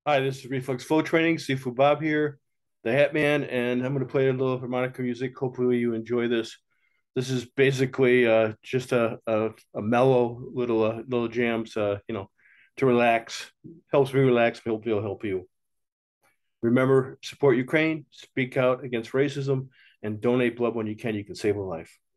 Hi, this is Reflex Flow Training. Sifu Bob here, the Hat Man, and I'm going to play a little harmonica music. Hopefully, you enjoy this. This is basically just a mellow little jams, to relax. Helps me relax. Hopefully, it'll help you. Remember, support Ukraine, speak out against racism, and donate blood when you can. You can save a life.